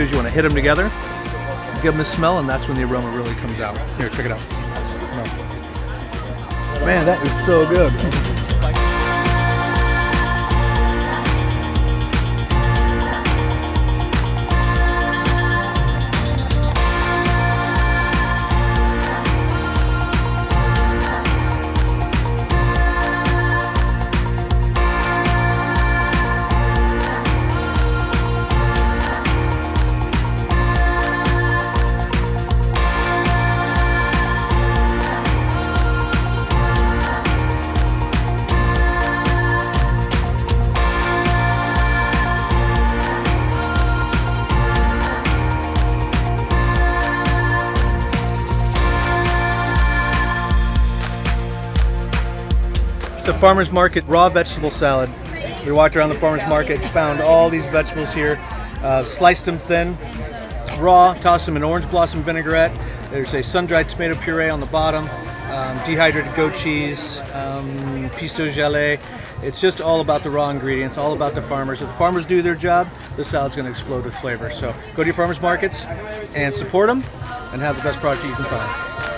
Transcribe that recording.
do is you want to hit them together, give them a smell, and that's when the aroma really comes out. Here, check it out. Man, that is so good. It's a farmer's market raw vegetable salad. We walked around the farmer's market, found all these vegetables here, sliced them thin, raw, tossed them in orange blossom vinaigrette. There's a sun-dried tomato puree on the bottom, dehydrated goat cheese, pisto gelée. It's just all about the raw ingredients, all about the farmers. If the farmers do their job, the salad's going to explode with flavor. So go to your farmers markets and support them and have the best product you can find.